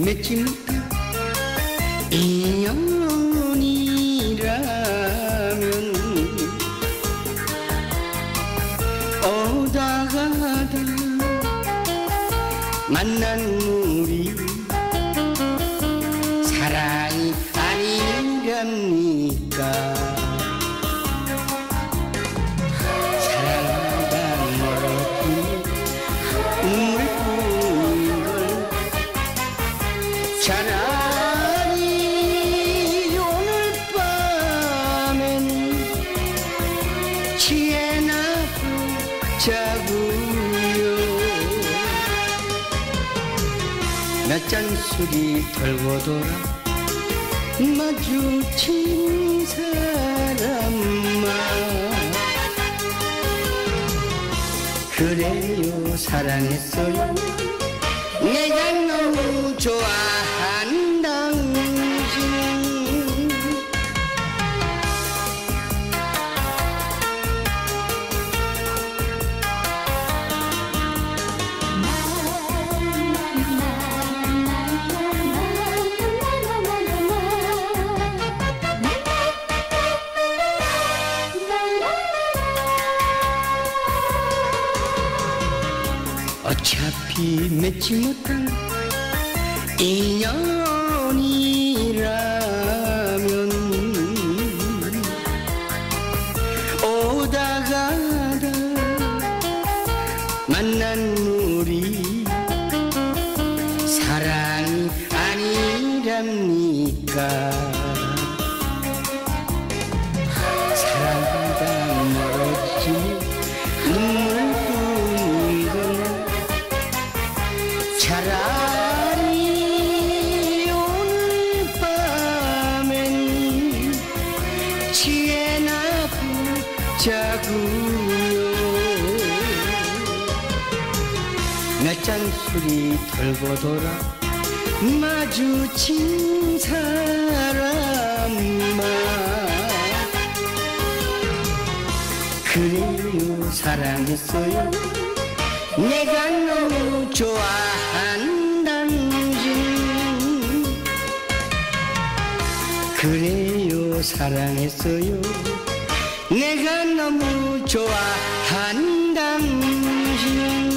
맺지 못한 인연이라면 오다 가다 만난 우리 사랑이 아니랍니까? 사랑하다 멀었고 눈물뿐인 걸 차라리 오늘 밤엔 취해나 보자고요. 몇 잔 술이 털고 돌아 마주친 사람아, 그래요 사랑했어요. 내가 너무 좋아한 당신. 어차피 맺지 못한 인연이라면 오다 가다 만난 우리 사랑이 아니랍니까? 사랑하다 멀었지 눈물뿐인 걸 차라리 오늘 밤엔 취해나 보자고요. 몇 잔 술이 털고 돌아 마주친 사람아, 그래요 사랑했어요. 내가 너무 좋아한 당신. 그래요 사랑했어요. 내가 너무 좋아한 당신.